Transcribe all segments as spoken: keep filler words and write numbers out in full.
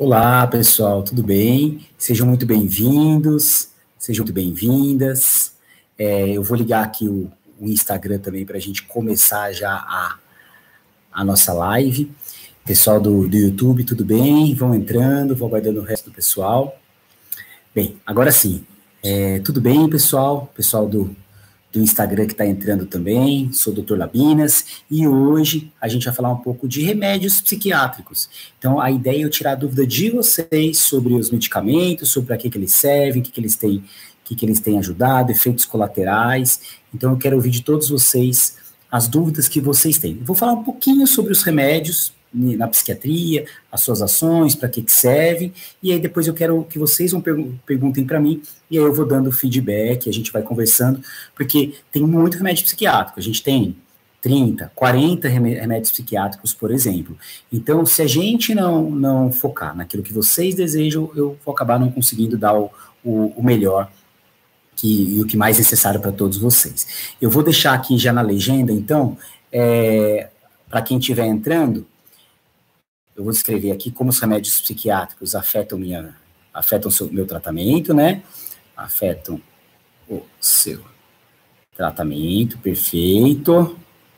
Olá, pessoal, tudo bem? Sejam muito bem-vindos, sejam muito bem-vindas. É, eu vou ligar aqui o, o Instagram também para a gente começar já a, a nossa live. Pessoal do, do YouTube, tudo bem? Vão entrando, vou aguardando o resto do pessoal. Bem, agora sim, é, tudo bem, pessoal? Pessoal do, do Instagram que está entrando também, sou o doutor Labinas, e hoje a gente vai falar um pouco de remédios psiquiátricos. Então, a ideia é eu tirar a dúvida de vocês sobre os medicamentos, sobre para que, que eles servem, o que, que eles têm, que, que eles têm ajudado, efeitos colaterais. Então, eu quero ouvir de todos vocês as dúvidas que vocês têm. Eu vou falar um pouquinho sobre os remédios na psiquiatria, as suas ações, para que, que servem, e aí depois eu quero que vocês vão pergun- perguntem para mim, e aí eu vou dando feedback, a gente vai conversando, porque tem muito remédio psiquiátrico, a gente tem trinta, quarenta remédios psiquiátricos, por exemplo. Então, se a gente não, não focar naquilo que vocês desejam, eu vou acabar não conseguindo dar o, o, o melhor que, e o que mais necessário para todos vocês. Eu vou deixar aqui já na legenda, então, é, para quem estiver entrando, eu vou escrever aqui como os remédios psiquiátricos afetam minha, afetam o seu, meu tratamento, né? Afetam o seu tratamento, perfeito.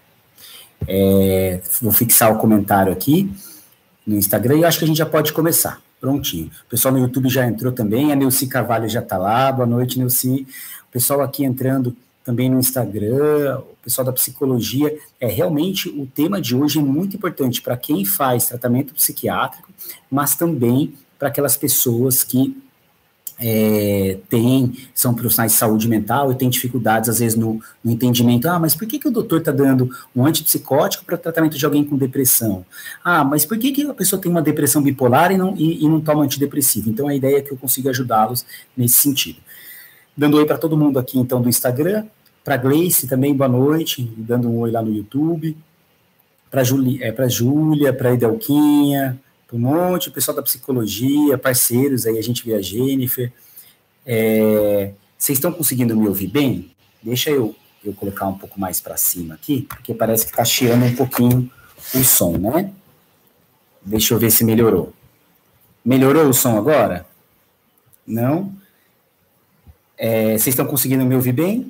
É, vou fixar o comentário aqui no Instagram e eu acho que a gente já pode começar. Prontinho. O pessoal no YouTube já entrou também, a Neuci Carvalho já está lá. Boa noite, Neuci. O pessoal aqui entrando também no Instagram, o pessoal da psicologia. É, realmente, o tema de hoje é muito importante para quem faz tratamento psiquiátrico, mas também para aquelas pessoas que é, têm, são profissionais de saúde mental e têm dificuldades, às vezes, no, no entendimento. Ah, mas por que, que o doutor está dando um antipsicótico para tratamento de alguém com depressão? Ah, mas por que, que a pessoa tem uma depressão bipolar e não, e, e não toma antidepressivo? Então, a ideia é que eu consiga ajudá-los nesse sentido. Dando oi para todo mundo aqui, então, do Instagram, para Gleice também, boa noite, dando um oi lá no YouTube, para é, a Júlia, para a Edelquinha, para um monte, o pessoal da psicologia, parceiros, aí a gente vê a Jennifer. É, vocês estão conseguindo me ouvir bem? Deixa eu, eu colocar um pouco mais para cima aqui, porque parece que está chiando um pouquinho o som, né? Deixa eu ver se melhorou. Melhorou o som agora? Não? É, vocês estão conseguindo me ouvir bem?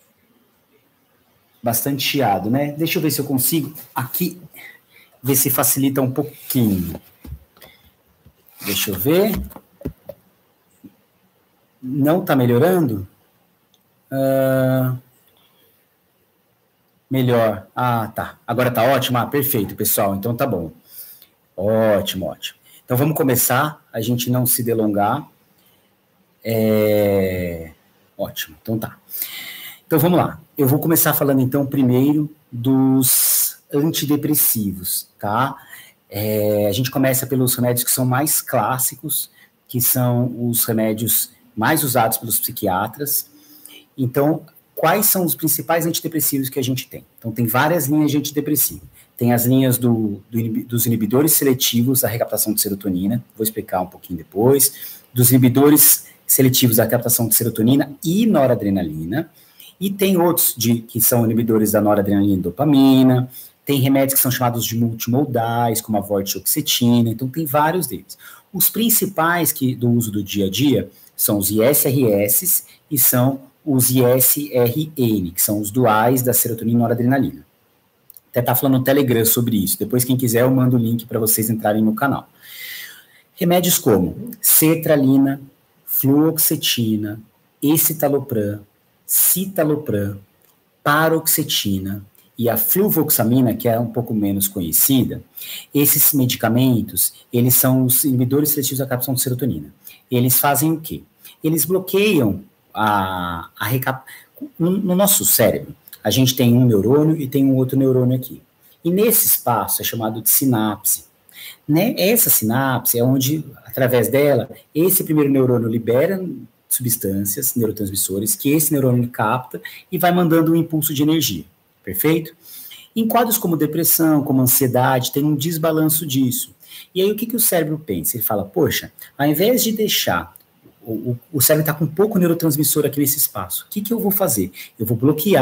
Bastante chiado, né? Deixa eu ver se eu consigo aqui, ver se facilita um pouquinho. Deixa eu ver. Não está melhorando? Uh, melhor. Ah, tá. Agora tá ótimo? Ah, perfeito, pessoal. Então tá bom. Ótimo, ótimo. Então vamos começar, a gente não se delongar. É... Ótimo, então tá. Então vamos lá. Eu vou começar falando então primeiro dos antidepressivos, tá? É, a gente começa pelos remédios que são mais clássicos, que são os remédios mais usados pelos psiquiatras. Então, quais são os principais antidepressivos que a gente tem? Então, tem várias linhas de antidepressivo. Tem as linhas do, do, dos inibidores seletivos da recaptação de serotonina, vou explicar um pouquinho depois, dos inibidores seletivos da recaptação de serotonina e noradrenalina, e tem outros de, que são inibidores da noradrenalina e dopamina, tem remédios que são chamados de multimodais, como a vortioxetina, então tem vários deles. Os principais que, do uso do dia a dia são os I S R S e são os I S R N, que são os duais da serotonina e noradrenalina. Até tá falando no Telegram sobre isso. Depois, quem quiser, eu mando o link para vocês entrarem no canal. Remédios como sertralina, fluoxetina, escitalopram, citalopram, paroxetina e a fluvoxamina, que é um pouco menos conhecida. Esses medicamentos, eles são os inibidores seletivos da captação de serotonina. Eles fazem o quê? Eles bloqueiam a, a recap... no, no nosso cérebro, a gente tem um neurônio e tem um outro neurônio aqui. E nesse espaço é chamado de sinapse. Né? Essa sinapse é onde, através dela, esse primeiro neurônio libera substâncias, neurotransmissores, que esse neurônio capta e vai mandando um impulso de energia. Perfeito? Em quadros como depressão, como ansiedade, tem um desbalanço disso. E aí o que, que o cérebro pensa? Ele fala, poxa, ao invés de deixar, o, o, o cérebro está com pouco neurotransmissor aqui nesse espaço, o que, que eu vou fazer? Eu vou bloquear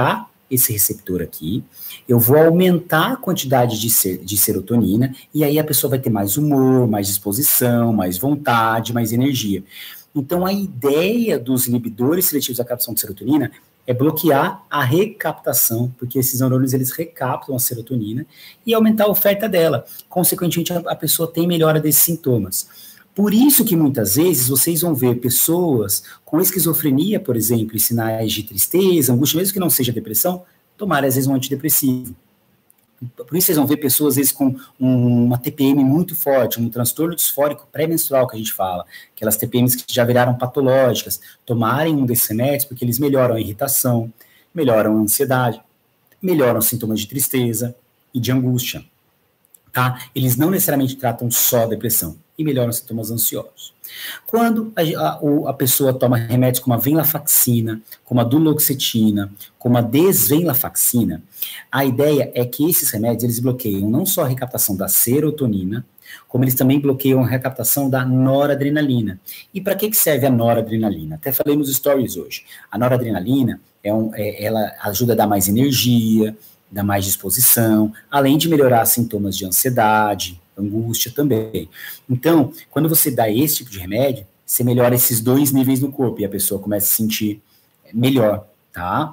esse receptor aqui, eu vou aumentar a quantidade de, ser, de serotonina, e aí a pessoa vai ter mais humor, mais disposição, mais vontade, mais energia. Então, a ideia dos inibidores seletivos da captação de serotonina é bloquear a recaptação, porque esses neurônios, eles recaptam a serotonina, e aumentar a oferta dela. Consequentemente, a, a pessoa tem melhora desses sintomas. Por isso que, muitas vezes, vocês vão ver pessoas com esquizofrenia, por exemplo, e sinais de tristeza, angústia, mesmo que não seja depressão, tomarem, às vezes, um antidepressivo. Por isso vocês vão ver pessoas, às vezes, com um, uma T P M muito forte, um transtorno disfórico pré-menstrual, que a gente fala, aquelas T P Ms que já viraram patológicas, tomarem um desses remédios, porque eles melhoram a irritação, melhoram a ansiedade, melhoram os sintomas de tristeza e de angústia, tá? Eles não necessariamente tratam só a depressão, e melhoram os sintomas ansiosos. Quando a, a, a pessoa toma remédios como a venlafaxina, como a duloxetina, como a desvenlafaxina, a ideia é que esses remédios, eles bloqueiam não só a recaptação da serotonina, como eles também bloqueiam a recaptação da noradrenalina. E para que, que serve a noradrenalina? Até falei nos stories hoje. A noradrenalina, é um, é, ela ajuda a dar mais energia, dá mais disposição, além de melhorar sintomas de ansiedade, angústia também. Então, quando você dá esse tipo de remédio, você melhora esses dois níveis no corpo e a pessoa começa a se sentir melhor, tá?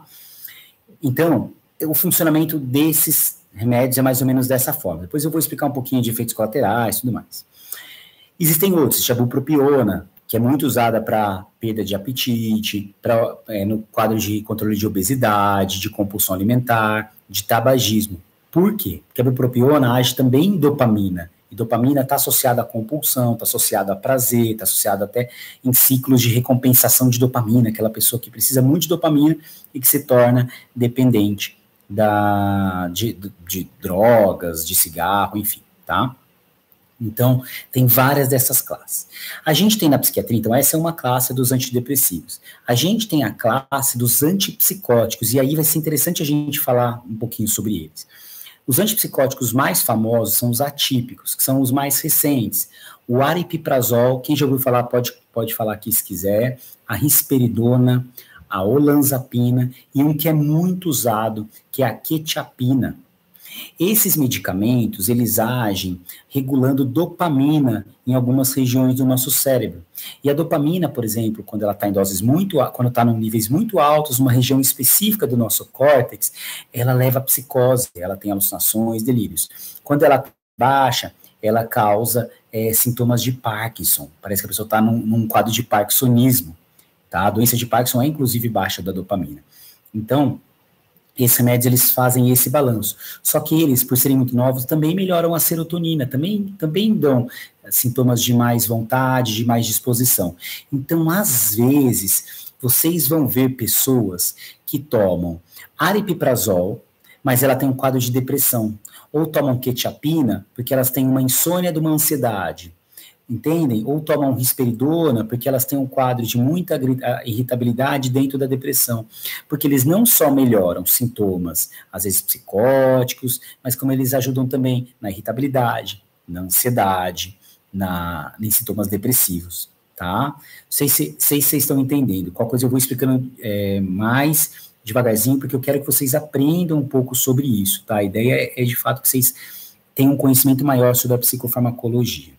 Então, o funcionamento desses remédios é mais ou menos dessa forma. Depois eu vou explicar um pouquinho de efeitos colaterais e tudo mais. Existem outros, a bupropiona, que é muito usada para perda de apetite, pra, é, no quadro de controle de obesidade, de compulsão alimentar, de tabagismo. Por quê? Porque a bupropiona age também em dopamina. E dopamina está associada à compulsão, está associada a prazer, está associada até em ciclos de recompensação de dopamina, aquela pessoa que precisa muito de dopamina e que se torna dependente da, de, de, de drogas, de cigarro, enfim, tá? Então, tem várias dessas classes. A gente tem na psiquiatria, então, essa é uma classe dos antidepressivos. A gente tem a classe dos antipsicóticos, e aí vai ser interessante a gente falar um pouquinho sobre eles. Os antipsicóticos mais famosos são os atípicos, que são os mais recentes. O aripiprazol, quem já ouviu falar pode, pode falar aqui se quiser, a risperidona, a olanzapina, e um que é muito usado, que é a quetiapina. Esses medicamentos, eles agem regulando dopamina em algumas regiões do nosso cérebro. E a dopamina, por exemplo, quando ela está em doses muito, quando está em níveis muito altos, uma região específica do nosso córtex, ela leva a psicose, ela tem alucinações, delírios. Quando ela tá baixa, ela causa é, sintomas de Parkinson. Parece que a pessoa está num, num quadro de parkinsonismo, tá? A doença de Parkinson é, inclusive, baixa da dopamina. Então, esses remédios, eles fazem esse balanço. Só que eles, por serem muito novos, também melhoram a serotonina, também, também dão sintomas de mais vontade, de mais disposição. Então, às vezes, vocês vão ver pessoas que tomam aripiprazol, mas ela tem um quadro de depressão. Ou tomam quetiapina, porque elas têm uma insônia de uma ansiedade. Entendem? Ou tomam risperidona, porque elas têm um quadro de muita irritabilidade dentro da depressão. Porque eles não só melhoram sintomas, às vezes psicóticos, mas como eles ajudam também na irritabilidade, na ansiedade, na, em sintomas depressivos, tá? Não sei se vocês estão entendendo. Qual coisa eu vou explicando é, mais devagarzinho, porque eu quero que vocês aprendam um pouco sobre isso, tá? A ideia é, é de fato, que vocês tenham um conhecimento maior sobre a psicofarmacologia.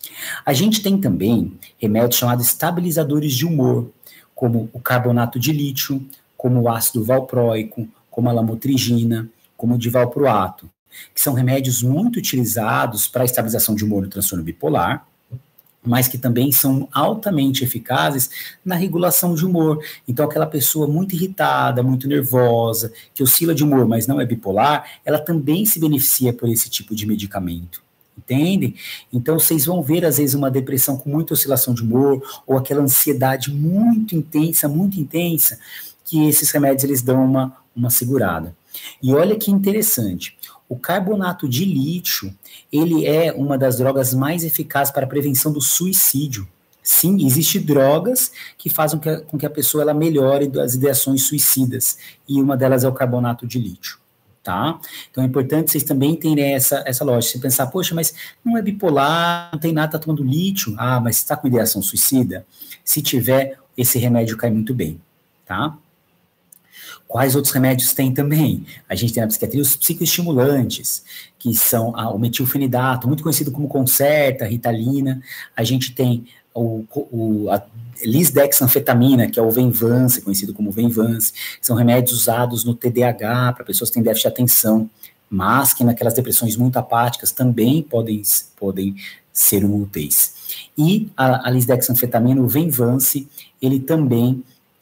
A gente tem também remédios chamados estabilizadores de humor, como o carbonato de lítio, como o ácido valproico, como a lamotrigina, como o divalproato, que são remédios muito utilizados para a estabilização de humor no transtorno bipolar, mas que também são altamente eficazes na regulação de humor. Então, aquela pessoa muito irritada, muito nervosa, que oscila de humor, mas não é bipolar, ela também se beneficia por esse tipo de medicamento. Entendem? Então, vocês vão ver, às vezes, uma depressão com muita oscilação de humor, ou aquela ansiedade muito intensa, muito intensa, que esses remédios, eles dão uma, uma segurada. E olha que interessante, o carbonato de lítio, ele é uma das drogas mais eficazes para a prevenção do suicídio. Sim, existem drogas que fazem com que a, com que a pessoa ela melhore das ideações suicidas, e uma delas é o carbonato de lítio. Tá? Então é importante vocês também terem essa, essa lógica. Você pensar, poxa, mas não é bipolar, não tem nada, tá tomando lítio. Ah, mas está com ideação suicida? Se tiver, esse remédio cai muito bem, tá? Quais outros remédios tem também? A gente tem na psiquiatria os psicoestimulantes, que são ah, o metilfenidato, muito conhecido como Concerta, Ritalina. A gente tem o, o, a lisdexanfetamina, que é o Venvance, conhecido como Venvance. São remédios usados no T D A H, para pessoas que têm déficit de atenção, mas que naquelas depressões muito apáticas também podem, podem ser úteis. E a, a lisdexanfetamina, o Venvance, ele também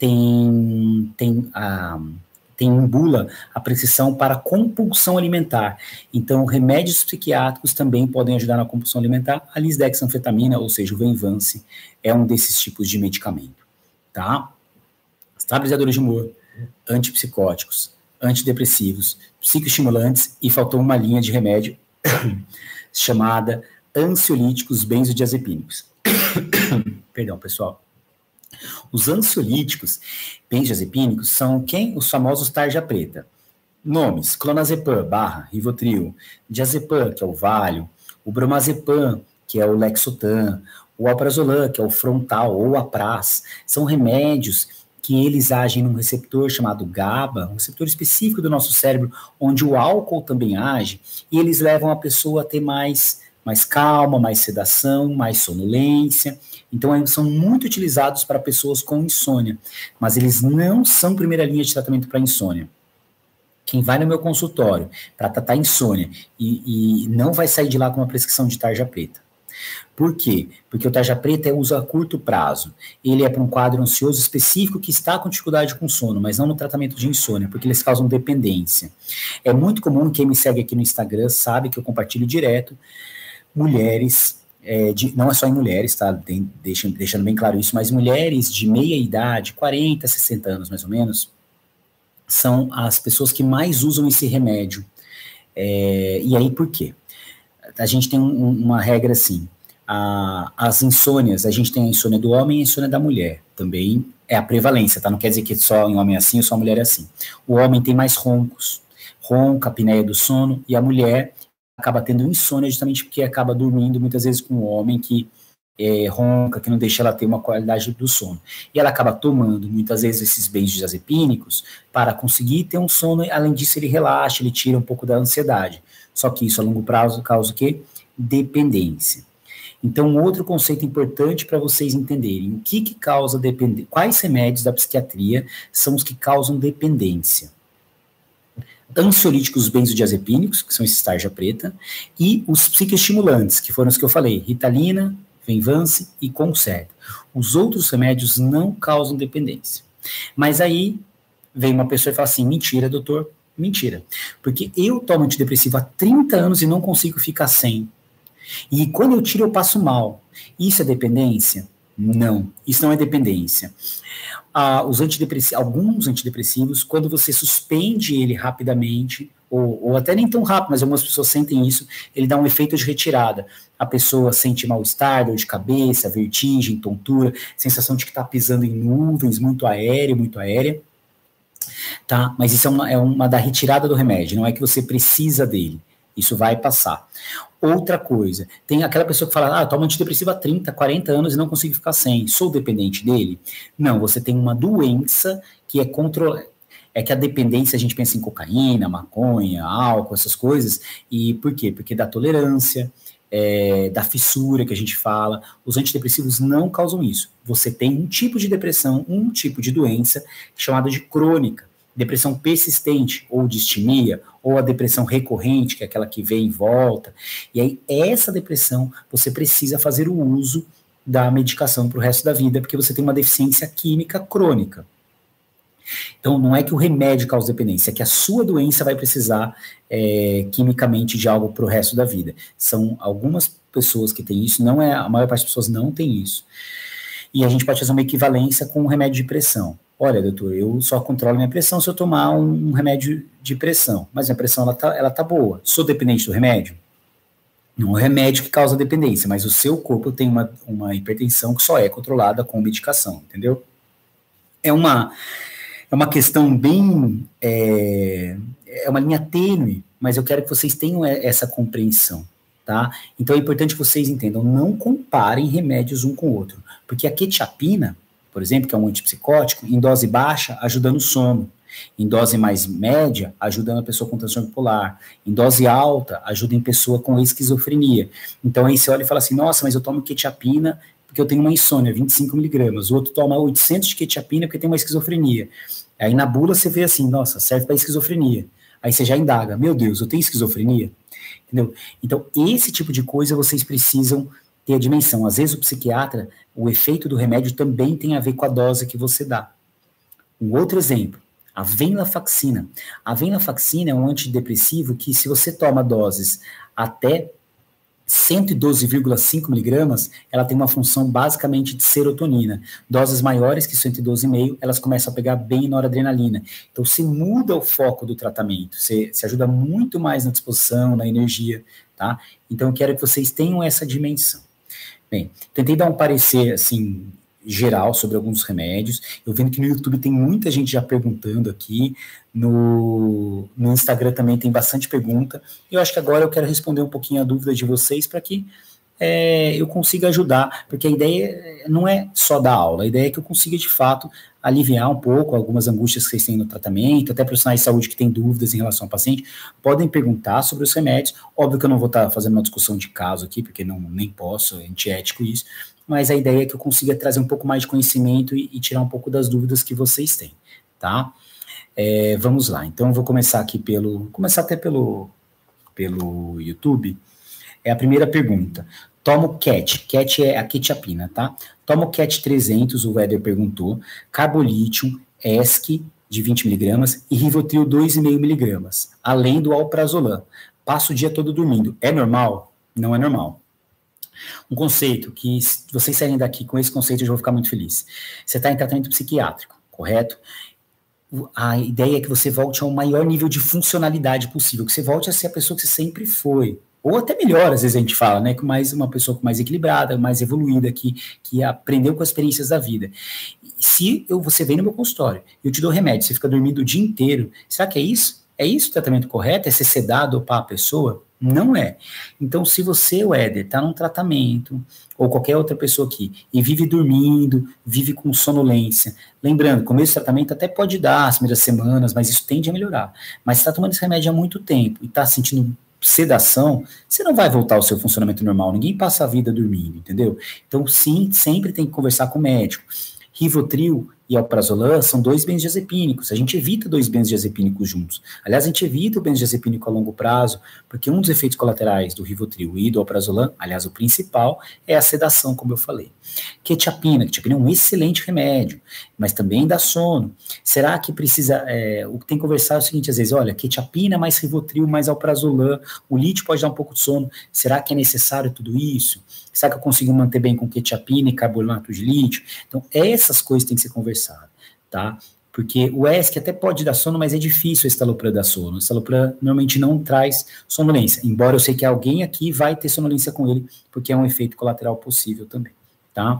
tem, tem, a, tem em bula a prescrição para compulsão alimentar. Então, remédios psiquiátricos também podem ajudar na compulsão alimentar. A lisdexanfetamina, ou seja, o Venvance, é um desses tipos de medicamento, tá? Estabilizadores de humor, antipsicóticos, antidepressivos, psicoestimulantes, e faltou uma linha de remédio chamada ansiolíticos benzodiazepínicos. Perdão, pessoal. Os ansiolíticos benzodiazepínicos são quem? Os famosos tarja preta. Nomes: clonazepam, barra, Rivotril, diazepam, que é o Valium, o bromazepam, que é o Lexotan, o alprazolam, que é o Frontal ou Apraz. São remédios que eles agem num receptor chamado GABA, um receptor específico do nosso cérebro, onde o álcool também age, e eles levam a pessoa a ter mais, mais calma, mais sedação, mais sonolência. Então, são muito utilizados para pessoas com insônia, mas eles não são primeira linha de tratamento para insônia. Quem vai no meu consultório para tratar insônia e, e não vai sair de lá com uma prescrição de tarja preta. Por quê? Porque o tarja preta é uso a curto prazo. Ele é para um quadro ansioso específico que está com dificuldade com sono, mas não no tratamento de insônia, porque eles causam dependência. É muito comum, quem me segue aqui no Instagram sabe que eu compartilho direto, mulheres, é, de, não é só em mulheres, tá? Tem, deixa, deixando bem claro isso, mas mulheres de meia idade, quarenta, sessenta anos mais ou menos, são as pessoas que mais usam esse remédio. É, e aí por quê? A gente tem um, uma regra assim, a, as insônias, a gente tem a insônia do homem e a insônia da mulher, também é a prevalência, tá? Não quer dizer que só em homem é assim ou só a mulher é assim. O homem tem mais roncos, ronca, apneia do sono, e a mulher acaba tendo insônia justamente porque acaba dormindo muitas vezes com um homem que é, ronca, que não deixa ela ter uma qualidade do sono. E ela acaba tomando muitas vezes esses benzodiazepínicos para conseguir ter um sono, e além disso ele relaxa, ele tira um pouco da ansiedade. Só que isso a longo prazo causa o quê? Dependência. Então, outro conceito importante para vocês entenderem, o que que causa dependência, quais remédios da psiquiatria são os que causam dependência? Ansiolíticos benzodiazepínicos, que são esses tarja preta, e os psicoestimulantes, que foram os que eu falei, Ritalina, Venvance e Concerta. Os outros remédios não causam dependência. Mas aí vem uma pessoa e fala assim, mentira, doutor, mentira. Porque eu tomo antidepressivo há trinta anos e não consigo ficar sem. E quando eu tiro eu passo mal. Isso é dependência? Não, isso não é dependência. Ah, os antidepressivos, alguns antidepressivos, quando você suspende ele rapidamente, ou, ou até nem tão rápido, mas algumas pessoas sentem isso, ele dá um efeito de retirada. A pessoa sente mal-estar, dor de cabeça, vertigem, tontura, sensação de que está pisando em nuvens, muito aérea, muito aérea. Tá? Mas isso é uma, é uma da retirada do remédio, não é que você precisa dele. Isso vai passar. Outra coisa, tem aquela pessoa que fala, ah, eu tomo antidepressivo há trinta, quarenta anos e não consigo ficar sem, sou dependente dele? Não, você tem uma doença que é control... é que a dependência, a gente pensa em cocaína, maconha, álcool, essas coisas, e por quê? Porque da tolerância, é, da fissura que a gente fala, os antidepressivos não causam isso. Você tem um tipo de depressão, um tipo de doença chamada de crônica, depressão persistente, ou distimia, ou a depressão recorrente, que é aquela que vem e volta. E aí, essa depressão, você precisa fazer o uso da medicação para o resto da vida, porque você tem uma deficiência química crônica. Então, não é que o remédio causa dependência, é que a sua doença vai precisar é, quimicamente de algo para o resto da vida. São algumas pessoas que têm isso, não é, a maior parte das pessoas não tem isso. E a gente pode fazer uma equivalência com um remédio de pressão. Olha, doutor, eu só controlo minha pressão se eu tomar um, um remédio de pressão, mas minha pressão ela tá, ela tá boa. Sou dependente do remédio? Não é o remédio que causa dependência, mas o seu corpo tem uma, uma hipertensão que só é controlada com medicação, entendeu? É uma, é uma questão bem, é, é uma linha tênue, mas eu quero que vocês tenham essa compreensão, tá? Então é importante que vocês entendam, não comparem remédios um com o outro, porque a quetiapina, por exemplo, que é um antipsicótico, em dose baixa, ajuda no sono. Em dose mais média, ajuda na pessoa com transtorno bipolar. Em dose alta, ajuda em pessoa com esquizofrenia. Então aí você olha e fala assim, nossa, mas eu tomo quetiapina porque eu tenho uma insônia, vinte e cinco miligramas. O outro toma oitocentos de quetiapina porque tem uma esquizofrenia. Aí na bula você vê assim, nossa, serve para esquizofrenia. Aí você já indaga, meu Deus, eu tenho esquizofrenia? Entendeu? Então, esse tipo de coisa vocês precisam ter a dimensão. Às vezes o psiquiatra, o efeito do remédio também tem a ver com a dose que você dá. Um outro exemplo, a venlafaxina. A venlafaxina é um antidepressivo que, se você toma doses até cento e doze vírgula cinco miligramas, ela tem uma função basicamente de serotonina. Doses maiores que cento e doze vírgula cinco, elas começam a pegar bem noradrenalina. Então, se muda o foco do tratamento, você se ajuda muito mais na disposição, na energia, tá? Então, eu quero que vocês tenham essa dimensão. Bem, tentei dar um parecer, assim, geral sobre alguns remédios. Eu vendo que no YouTube tem muita gente já perguntando aqui, no, no Instagram também tem bastante pergunta. Eu acho que agora eu quero responder um pouquinho a dúvida de vocês para que é, eu consiga ajudar, porque a ideia não é só dar aula, a ideia é que eu consiga, de fato, aliviar um pouco algumas angústias que vocês têm no tratamento, até profissionais de saúde que têm dúvidas em relação ao paciente, podem perguntar sobre os remédios. Óbvio que eu não vou estar fazendo uma discussão de caso aqui, porque não, nem posso, é antiético isso, mas a ideia é que eu consiga trazer um pouco mais de conhecimento e, e tirar um pouco das dúvidas que vocês têm, tá? É, vamos lá, então eu vou começar aqui pelo, começar até pelo, pelo YouTube. É a primeira pergunta. Tomo Cat, Cat é a quetiapina, tá? Tomo Cat trezentos, o Éder perguntou, carbolítio, Esc de vinte miligramas e Rivotril dois vírgula cinco miligramas, além do alprazolam. Passo o dia todo dormindo. É normal? Não é normal. Um conceito que, se vocês saírem daqui com esse conceito, eu já vou ficar muito feliz. Você está em tratamento psiquiátrico, correto? A ideia é que você volte ao maior nível de funcionalidade possível, que você volte a ser a pessoa que você sempre foi. Ou até melhor, às vezes a gente fala, né? Com mais uma pessoa mais equilibrada, mais evoluída, que, que aprendeu com as experiências da vida. Se eu, você vem no meu consultório, eu te dou remédio, você fica dormindo o dia inteiro, será que é isso? É isso o tratamento correto? É ser sedado para a pessoa? Não é. Então, se você, o Éder, está num tratamento, ou qualquer outra pessoa aqui, e vive dormindo, vive com sonolência, lembrando, começo do tratamento até pode dar as primeiras semanas, mas isso tende a melhorar. Mas se está tomando esse remédio há muito tempo e está sentindo sedação, você não vai voltar ao seu funcionamento normal, ninguém passa a vida dormindo, entendeu? Então, sim, sempre tem que conversar com o médico. Rivotril e alprazolam são dois benzodiazepínicos. A gente evita dois benzodiazepínicos juntos. Aliás, a gente evita o benzodiazepínico a longo prazo, porque um dos efeitos colaterais do Rivotril e do alprazolam, aliás, o principal, é a sedação, como eu falei. Quetiapina, quetiapina é um excelente remédio, mas também dá sono. Será que precisa... É, o que tem que conversar é o seguinte, às vezes, olha, quetiapina mais Rivotril mais alprazolam, o lítio pode dar um pouco de sono. Será que é necessário tudo isso? Será que eu consigo manter bem com quetiapina e carbonato de lítio? Então, essas coisas têm que ser conversadas, tá? Porque o Esc até pode dar sono, mas é difícil o estalopram dar sono. O estalopram normalmente não traz sonolência, embora eu sei que alguém aqui vai ter sonolência com ele, porque é um efeito colateral possível também, tá?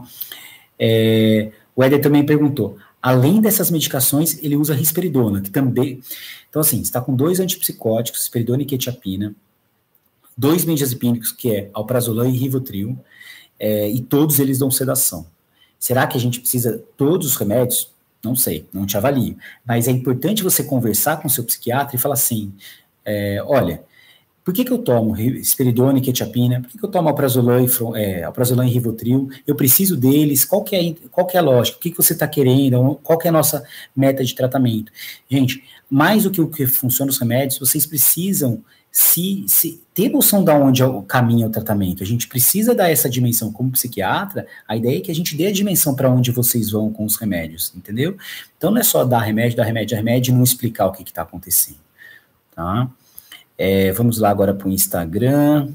É, o Éder também perguntou, além dessas medicações, ele usa risperidona, que também... Então, assim, você está com dois antipsicóticos, risperidona e quetiapina, dois benzodiazepínicos, que é alprazolam e Rivotril, é, e todos eles dão sedação. Será que a gente precisa todos os remédios? Não sei, não te avalio. Mas é importante você conversar com o seu psiquiatra e falar assim, é, olha, por que que eu tomo risperidona e quetiapina? Por que que eu tomo alprazolam e, é, alprazolam e Rivotril? Eu preciso deles? Qual que é, qual que é a lógica? O que que você está querendo? Qual que é a nossa meta de tratamento? Gente, mais do que o que funciona os remédios, vocês precisam Se, se ter noção de onde é o caminho é o tratamento, a gente precisa dar essa dimensão como psiquiatra, a ideia é que a gente dê a dimensão para onde vocês vão com os remédios, entendeu? Então não é só dar remédio, dar remédio, dar remédio e não explicar o que está acontecendo, tá? É, vamos lá agora para o Instagram.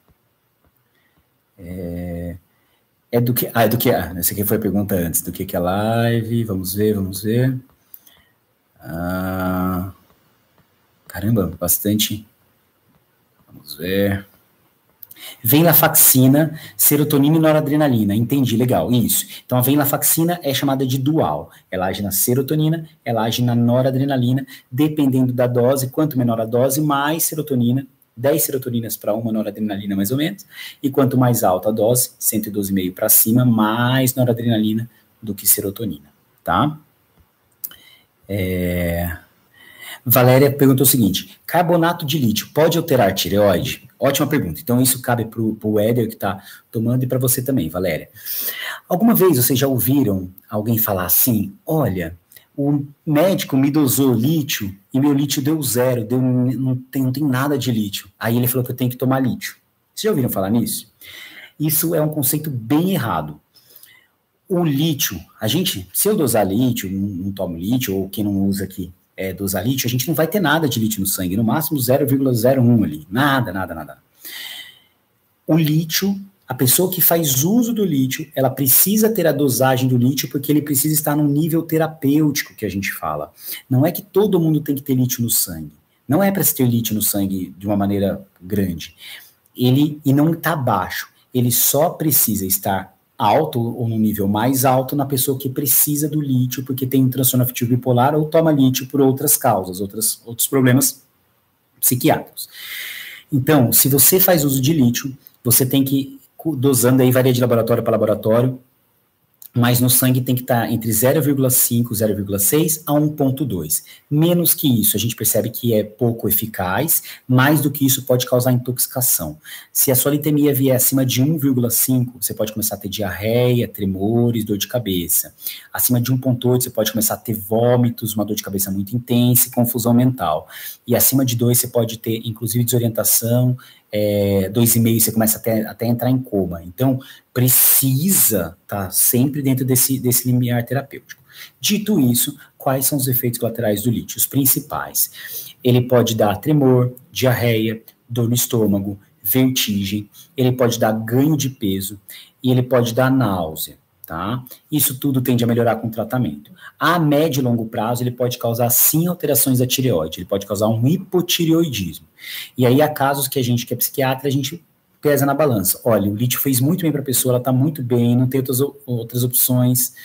É, é do que... Ah, é do que... Ah, essa aqui foi a pergunta antes, do que que é live, vamos ver, vamos ver. Ah, caramba, bastante... Vamos ver. Venlafaxina, serotonina e noradrenalina. Entendi, legal, isso. Então, a venlafaxina é chamada de dual. Ela age na serotonina, ela age na noradrenalina, dependendo da dose, quanto menor a dose, mais serotonina, dez serotoninas para uma noradrenalina, mais ou menos, e quanto mais alta a dose, cento e doze vírgula cinco para cima, mais noradrenalina do que serotonina, tá? É... Valéria perguntou o seguinte, carbonato de lítio pode alterar a tireoide? Ótima pergunta. Então, isso cabe para o Éder que está tomando e para você também, Valéria. Alguma vez vocês já ouviram alguém falar assim, olha, o médico me dosou lítio e meu lítio deu zero, deu, não, tem, não tem nada de lítio. Aí ele falou que eu tenho que tomar lítio. Vocês já ouviram falar nisso? Isso é um conceito bem errado. O lítio, a gente, se eu dosar lítio, não, não tomo lítio, ou quem não usa aqui é, dosar lítio, a gente não vai ter nada de lítio no sangue, no máximo zero vírgula zero um ali, nada, nada, nada. O lítio, a pessoa que faz uso do lítio, ela precisa ter a dosagem do lítio porque ele precisa estar num nível terapêutico que a gente fala. Não é que todo mundo tem que ter lítio no sangue, não é para se ter lítio no sangue de uma maneira grande, ele, e não está baixo, ele só precisa estar alto ou no nível mais alto na pessoa que precisa do lítio porque tem um transtorno afetivo bipolar ou toma lítio por outras causas, outras, outros problemas psiquiátricos. Então, se você faz uso de lítio, você tem que, dosando aí, varia de laboratório para laboratório, mas no sangue tem que estar entre zero vírgula cinco, zero vírgula seis a um vírgula dois. Menos que isso, a gente percebe que é pouco eficaz, mais do que isso pode causar intoxicação. Se a sua litemia vier acima de um vírgula cinco, você pode começar a ter diarreia, tremores, dor de cabeça. Acima de um vírgula oito, você pode começar a ter vômitos, uma dor de cabeça muito intensa e confusão mental. E acima de dois, você pode ter, inclusive, desorientação, É, dois e meio você começa até, até a entrar em coma. Então, precisa estar tá sempre dentro desse, desse limiar terapêutico. Dito isso, quais são os efeitos colaterais do lítio? Os principais. Ele pode dar tremor, diarreia, dor no estômago, vertigem, ele pode dar ganho de peso e ele pode dar náusea. Tá? Isso tudo tende a melhorar com o tratamento. A médio e longo prazo, ele pode causar, sim, alterações da tireoide, ele pode causar um hipotireoidismo. E aí, há casos que a gente, que é psiquiatra, a gente pesa na balança. Olha, o lítio fez muito bem para a pessoa, ela está muito bem, não tem outras, outras opções,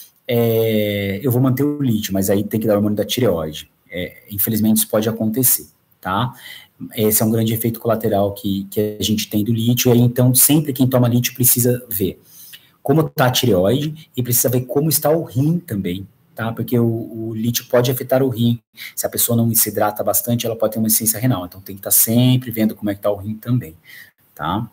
é, eu vou manter o lítio, mas aí tem que dar o hormônio da tireoide. É, infelizmente, isso pode acontecer, tá? Esse é um grande efeito colateral que, que a gente tem do lítio, e aí, então, sempre quem toma lítio precisa ver como está a tireoide e precisa ver como está o rim também, tá? Porque o, o lítio pode afetar o rim. Se a pessoa não se hidrata bastante, ela pode ter uma insuficiência renal. Então tem que estar sempre vendo como é que está o rim também, tá?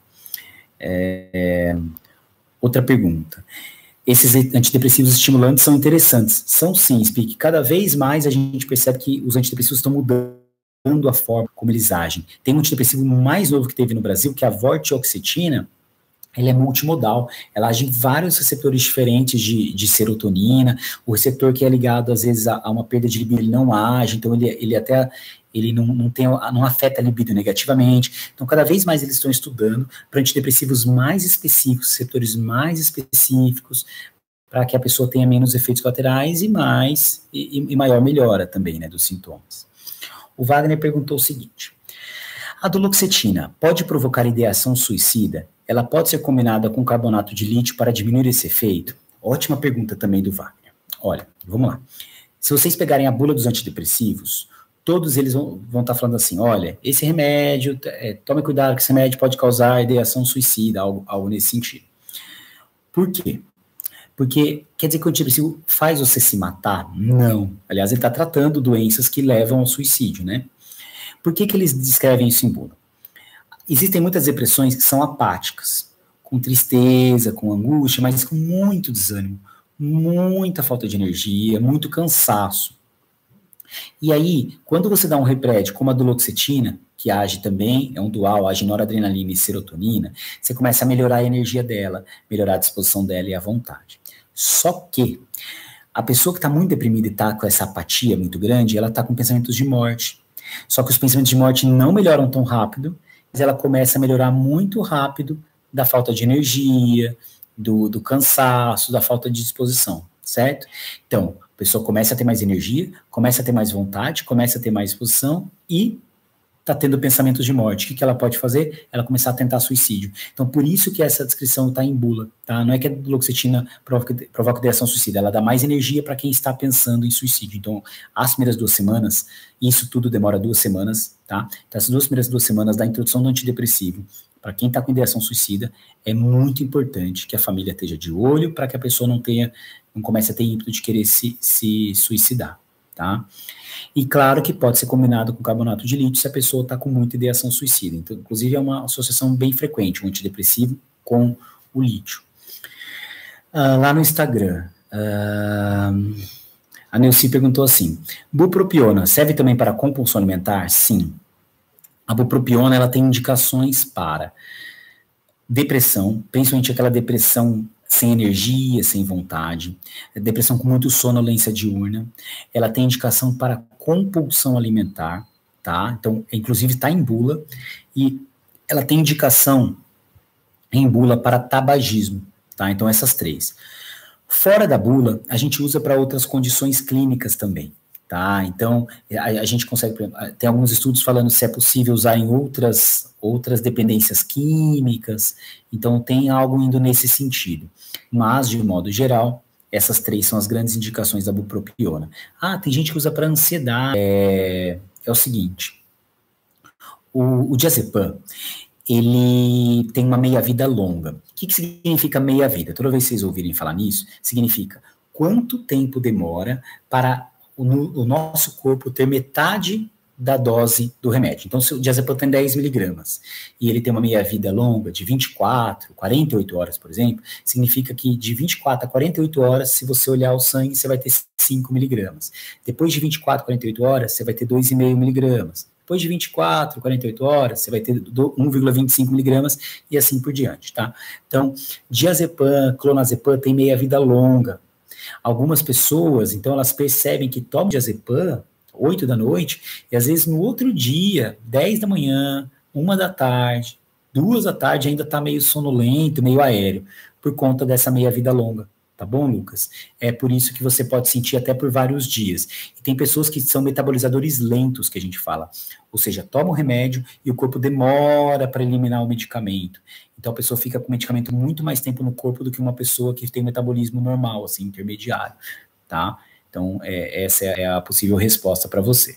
É, outra pergunta. Esses antidepressivos estimulantes são interessantes? São sim, Speak. Cada vez mais a gente percebe que os antidepressivos estão mudando a forma como eles agem. Tem um antidepressivo mais novo que teve no Brasil, que é a vortioxetina. Ela é multimodal, ela age em vários receptores diferentes de, de serotonina, o receptor que é ligado, às vezes, a, a uma perda de libido, ele não age, então ele, ele até, ele não, não, tem, não afeta a libido negativamente, então cada vez mais eles estão estudando para antidepressivos mais específicos, receptores mais específicos, para que a pessoa tenha menos efeitos colaterais e mais, e, e maior melhora também, né, dos sintomas. O Wagner perguntou o seguinte, a duloxetina pode provocar ideação suicida? Ela pode ser combinada com carbonato de lítio para diminuir esse efeito? Ótima pergunta também do Wagner. Olha, vamos lá. Se vocês pegarem a bula dos antidepressivos, todos eles vão, vão estar falando assim, olha, esse remédio, é, tome cuidado que esse remédio pode causar ideação suicida, algo, algo nesse sentido. Por quê? Porque quer dizer que o antidepressivo faz você se matar? Não. Aliás, ele está tratando doenças que levam ao suicídio, né? Por que que eles descrevem isso em bula? Existem muitas depressões que são apáticas, com tristeza, com angústia, mas com muito desânimo, muita falta de energia, muito cansaço. E aí, quando você dá um repred como a duloxetina, que age também, é um dual, age noradrenalina e serotonina, você começa a melhorar a energia dela, melhorar a disposição dela e a vontade. Só que a pessoa que está muito deprimida e está com essa apatia muito grande, ela está com pensamentos de morte. Só que os pensamentos de morte não melhoram tão rápido, mas ela começa a melhorar muito rápido da falta de energia, do, do cansaço, da falta de disposição, certo? Então, a pessoa começa a ter mais energia, começa a ter mais vontade, começa a ter mais disposição e está tendo pensamentos de morte. O que, que ela pode fazer? Ela começar a tentar suicídio. Então, por isso que essa descrição está em bula, tá? Não é que a duloxetina provoca, provoca ideação suicida, ela dá mais energia para quem está pensando em suicídio. Então, as primeiras duas semanas, isso tudo demora duas semanas, tá? Então, as duas primeiras duas semanas da introdução do antidepressivo, para quem está com ideação suicida, é muito importante que a família esteja de olho para que a pessoa não tenha, não comece a ter ímpeto de querer se, se suicidar, tá? E claro que pode ser combinado com carbonato de lítio se a pessoa está com muita ideação suicida. Então, inclusive, é uma associação bem frequente, o antidepressivo com o lítio. Uh, lá no Instagram, uh, a Neuci perguntou assim, bupropiona serve também para compulsão alimentar? Sim. A bupropiona, ela tem indicações para depressão, principalmente aquela depressão sem energia, sem vontade, depressão com muito sonolência diurna. Ela tem indicação para compulsão alimentar, tá? Então, inclusive está em bula, e ela tem indicação em bula para tabagismo, tá? Então, essas três. Fora da bula, a gente usa para outras condições clínicas também, tá? Então, a, a gente consegue, tem alguns estudos falando se é possível usar em outras, outras dependências químicas, então tem algo indo nesse sentido. Mas, de modo geral, essas três são as grandes indicações da bupropiona. Ah, tem gente que usa para ansiedade. É, é o seguinte, o, o diazepam, ele tem uma meia-vida longa. O que, que significa meia-vida? Toda vez que vocês ouvirem falar nisso, significa quanto tempo demora para o, o nosso corpo ter metade da dose do remédio. Então, se o diazepam tem dez miligramas e ele tem uma meia-vida longa de vinte e quatro, quarenta e oito horas, por exemplo, significa que de vinte e quatro a quarenta e oito horas, se você olhar o sangue, você vai ter cinco miligramas. Depois de vinte e quatro, quarenta e oito horas, você vai ter dois vírgula cinco miligramas. Depois de vinte e quatro, quarenta e oito horas, você vai ter um vírgula vinte e cinco miligramas e assim por diante, tá? Então, diazepam, clonazepam tem meia-vida longa. Algumas pessoas, então, elas percebem que tomam diazepam oito da noite, e às vezes no outro dia, dez da manhã, uma da tarde, duas da tarde, ainda está meio sonolento, meio aéreo, por conta dessa meia-vida longa. Tá bom, Lucas? É por isso que você pode sentir até por vários dias. E tem pessoas que são metabolizadores lentos, que a gente fala. Ou seja, toma o remédio e o corpo demora para eliminar o medicamento. Então a pessoa fica com o medicamento muito mais tempo no corpo do que uma pessoa que tem metabolismo normal, assim, intermediário, tá? Então, é, essa é a possível resposta para você.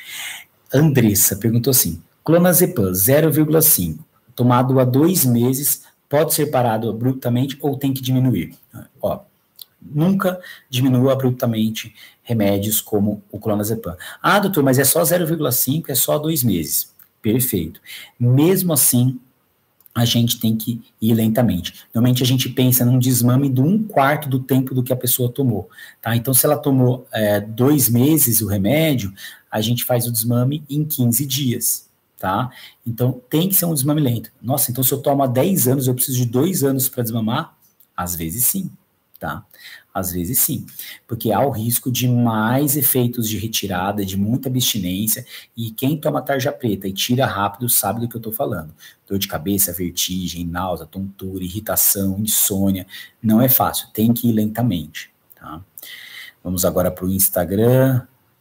Andressa perguntou assim, clonazepam zero vírgula cinco, tomado há dois meses, pode ser parado abruptamente ou tem que diminuir? Ó, nunca diminua abruptamente remédios como o clonazepam. Ah, doutor, mas é só zero vírgula cinco, é só dois meses. Perfeito. Mesmo assim, a gente tem que ir lentamente. Normalmente a gente pensa num desmame de um quarto do tempo do que a pessoa tomou, tá? Então, se ela tomou é, dois meses o remédio, a gente faz o desmame em quinze dias, tá? Então, tem que ser um desmame lento. Nossa, então se eu tomo há dez anos, eu preciso de dois anos para desmamar? Às vezes sim, tá? Às vezes sim, porque há o risco de mais efeitos de retirada, de muita abstinência, e quem toma tarja preta e tira rápido sabe do que eu estou falando. Dor de cabeça, vertigem, náusea, tontura, irritação, insônia, não é fácil, tem que ir lentamente, tá? Vamos agora para o Instagram.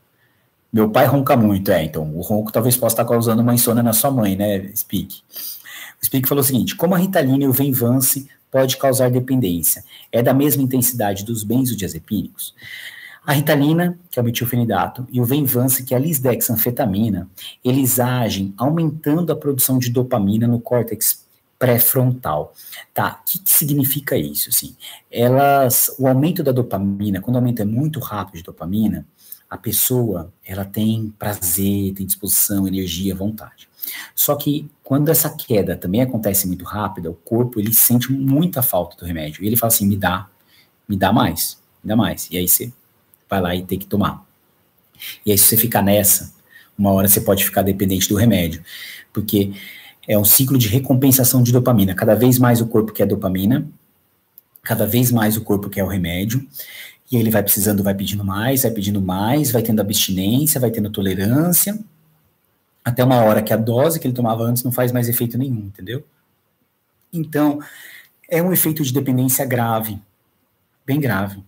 Meu pai ronca muito, é, então, o ronco talvez possa estar causando uma insônia na sua mãe, né, Speak? O Speak falou o seguinte, como a Ritalina e o Venvance pode causar dependência? É da mesma intensidade dos benzodiazepínicos? A Ritalina, que é o metilfenidato, e o Venvance, que é a lisdexanfetamina, eles agem aumentando a produção de dopamina no córtex pré-frontal. Tá, o que, que significa isso? Assim, elas, o aumento da dopamina, quando o aumento é muito rápido de dopamina, a pessoa, ela tem prazer, tem disposição, energia, vontade. Só que quando essa queda também acontece muito rápida, o corpo, ele sente muita falta do remédio. E ele fala assim, me dá, me dá mais, me dá mais. E aí você vai lá e tem que tomar. E aí se você ficar nessa, uma hora você pode ficar dependente do remédio. Porque é um ciclo de recompensação de dopamina. Cada vez mais o corpo quer dopamina, cada vez mais o corpo quer o remédio. E ele vai precisando, vai pedindo mais, vai pedindo mais, vai tendo abstinência, vai tendo tolerância, até uma hora que a dose que ele tomava antes não faz mais efeito nenhum, entendeu? Então, é um efeito de dependência grave, bem grave.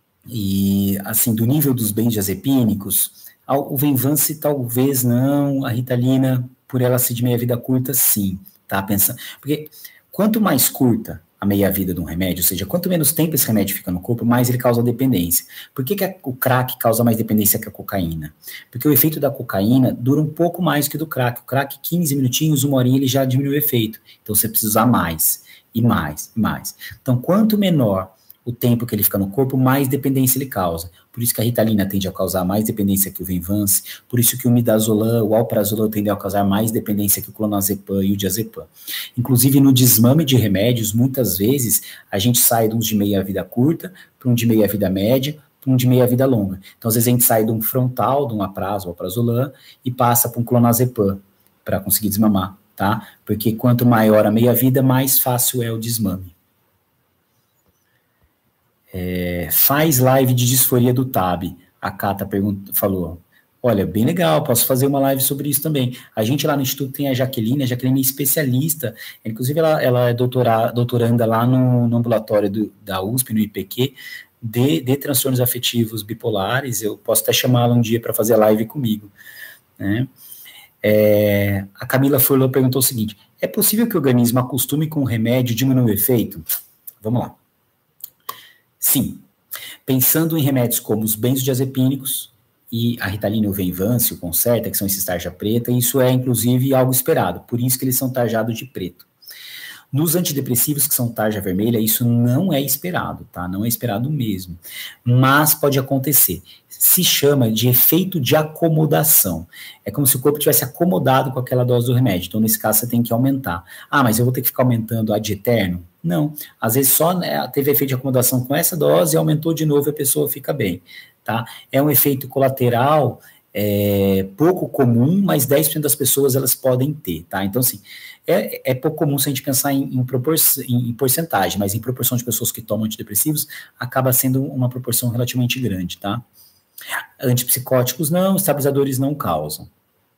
E, assim, do nível dos benzodiazepínicos, o Venvance talvez não, a Ritalina, por ela ser de meia-vida curta, sim, tá? Pensando, porque quanto mais curta a meia-vida de um remédio, ou seja, quanto menos tempo esse remédio fica no corpo, mais ele causa dependência. Por que, que a, o crack causa mais dependência que a cocaína? Porque o efeito da cocaína dura um pouco mais que do crack. O crack, quinze minutinhos, uma horinha, ele já diminui o efeito. Então você precisa usar mais, e mais, e mais. Então, quanto menor o tempo que ele fica no corpo, mais dependência ele causa. Por isso que a Ritalina tende a causar mais dependência que o Venvance, por isso que o Midazolam, o Alprazolam tende a causar mais dependência que o Clonazepam e o Diazepam. Inclusive, no desmame de remédios, muitas vezes, a gente sai de uns de meia-vida curta para um de meia-vida média, para um de meia-vida longa. Então, às vezes, a gente sai de um frontal, de um Apraz, ou Alprazolam, e passa para um Clonazepam, para conseguir desmamar, tá? Porque quanto maior a meia-vida, mais fácil é o desmame. É, faz live de disforia do T A B. A Cata falou, olha, bem legal, posso fazer uma live sobre isso também. A gente lá no Instituto tem a Jaqueline, a Jaqueline é especialista, inclusive ela, ela é doutora, doutoranda lá no, no ambulatório do, da U S P, no I P Q, de, de transtornos afetivos bipolares. Eu posso até chamá-la um dia para fazer live comigo, né? É, a Camila Furlan perguntou o seguinte, é possível que o organismo acostume com o remédio e diminua o efeito? Vamos lá. Sim. Pensando em remédios como os benzodiazepínicos e a Ritalina, o Venvance, o Concerta, que são esses tarja preta, isso é, inclusive, algo esperado, por isso que eles são tarjados de preto. Nos antidepressivos, que são tarja vermelha, isso não é esperado, tá? Não é esperado mesmo. Mas pode acontecer. Se chama de efeito de acomodação. É como se o corpo tivesse acomodado com aquela dose do remédio. Então, nesse caso, você tem que aumentar. Ah, mas eu vou ter que ficar aumentando ad eterno? Não. Às vezes só, né, teve efeito de acomodação com essa dose e aumentou de novo e a pessoa fica bem, tá? É um efeito colateral é, pouco comum, mas dez por cento das pessoas elas podem ter, tá? Então, assim, é, é pouco comum se a gente pensar em, em, em, em porcentagem, mas em proporção de pessoas que tomam antidepressivos, acaba sendo uma proporção relativamente grande, tá? Antipsicóticos não, estabilizadores não causam.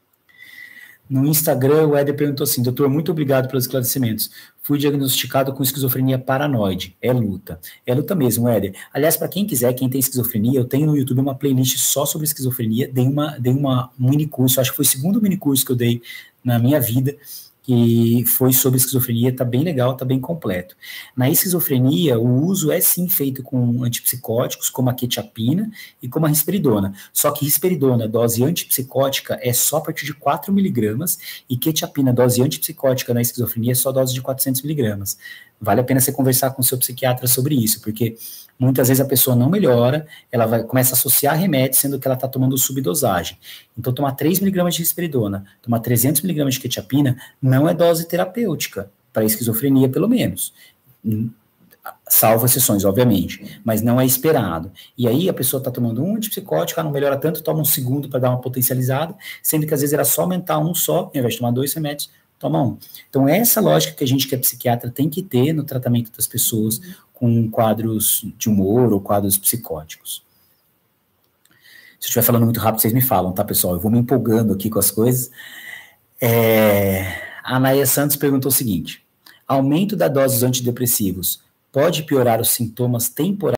No Instagram, o Éder perguntou assim, doutor, muito obrigado pelos esclarecimentos. Fui diagnosticado com esquizofrenia paranoide. É luta. É luta mesmo, Éder. Aliás, para quem quiser, quem tem esquizofrenia, eu tenho no YouTube uma playlist só sobre esquizofrenia. Dei, uma, dei uma, um mini curso, acho que foi o segundo mini curso que eu dei na minha vida, que foi sobre esquizofrenia, tá bem legal, tá bem completo. Na esquizofrenia, o uso é sim feito com antipsicóticos, como a quetiapina e como a risperidona. Só que risperidona, dose antipsicótica, é só a partir de quatro miligramas, e quetiapina, dose antipsicótica na esquizofrenia, é só dose de quatrocentos miligramas. Vale a pena você conversar com o seu psiquiatra sobre isso, porque muitas vezes a pessoa não melhora, ela vai, começa a associar remédios, sendo que ela está tomando subdosagem. Então, tomar três miligramas de risperidona, tomar trezentos miligramas de quetiapina, não é dose terapêutica, para esquizofrenia, pelo menos. Salvo exceções, obviamente, mas não é esperado. E aí a pessoa está tomando um antipsicótico, não melhora tanto, toma um segundo para dar uma potencializada, sendo que às vezes era só aumentar um só, ao invés de tomar dois remédios, toma um. Então, essa lógica que a gente que é psiquiatra tem que ter no tratamento das pessoas com quadros de humor ou quadros psicóticos. Se eu estiver falando muito rápido, vocês me falam, tá, pessoal? Eu vou me empolgando aqui com as coisas. É... A Anaia Santos perguntou o seguinte, aumento da dose dos antidepressivos pode piorar os sintomas temporários